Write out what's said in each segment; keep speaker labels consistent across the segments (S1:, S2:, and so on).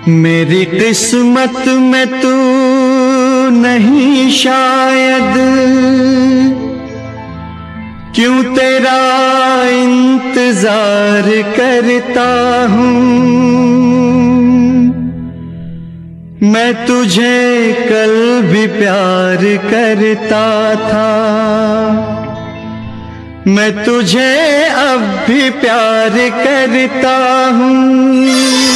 S1: मेरी किस्मत में तू नहीं शायद, क्यों तेरा इंतजार करता हूँ। मैं तुझे कल भी प्यार करता था, मैं तुझे अब भी प्यार करता हूँ।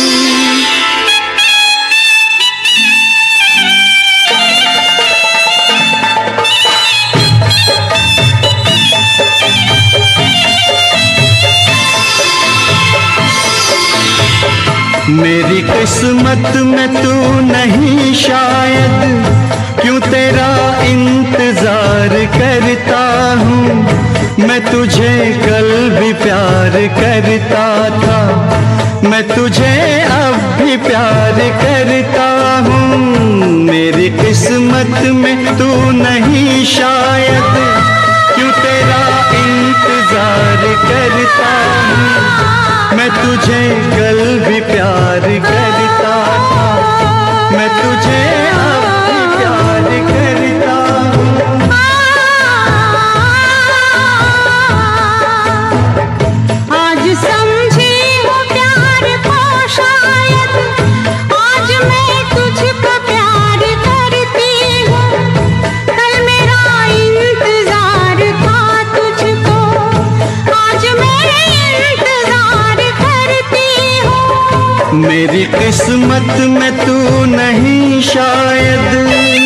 S1: मेरी किस्मत में तू नहीं शायद, क्यों तेरा इंतजार करता हूँ। मैं तुझे कल भी प्यार करता था, मैं तुझे अब भी प्यार करता हूँ। मेरी किस्मत में तू नहीं शायद, क्यों तेरा इंतजार करता हूँ। मैं तुझे कल भी प्यार करता था, मैं तुझे अब भी प्यार करता हूँ।
S2: आज समझी हूँ प्यार को शायद, आज मैं तुझको प्यार करती हूँ। कल मेरा इंतजार था तुझको, आज मैं इंतजार करती हूँ।
S1: मेरी किस्मत में तू नहीं शायद।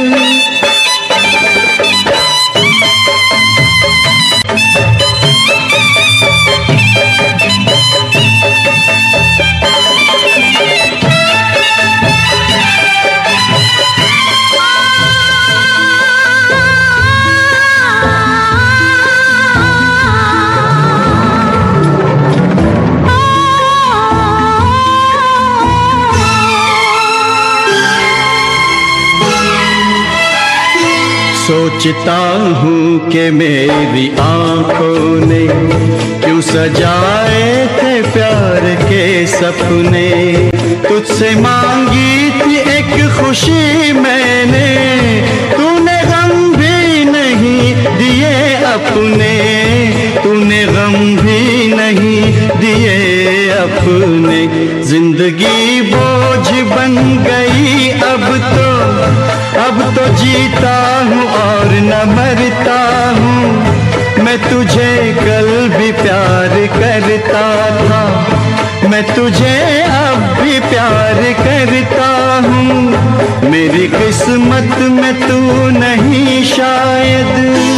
S1: सोचता हूँ कि मेरी आंखों ने क्यों सजाए थे प्यार के सपने। तुझसे मांगी थी एक खुशी मैंने, तूने गम भी नहीं दिए अपने, तूने गम भी नहीं दिए अपने। जिंदगी बोझ बन गई अब तो जीता हूँ और न मरता हूँ। मैं तुझे कल भी प्यार करता था, मैं तुझे अब भी प्यार करता हूँ। मेरी किस्मत में तू नहीं शायद।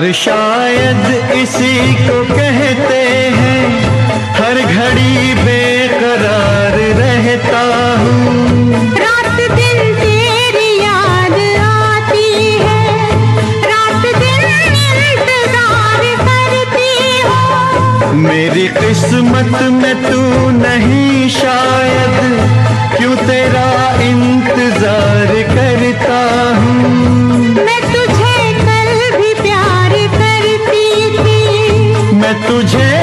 S1: प्यार शायद इसी को कहते हैं, हर घड़ी बेकरार रहता हूँ।
S2: रात दिन तेरी याद आती है, रात दिन इंतजार करती हूँ।
S1: मेरी किस्मत में तू नहीं शायद, क्यों तेरा इंतजार करता हूँ।
S2: मैं तुझे कल भी प्यार करती थी,
S1: मैं तुझे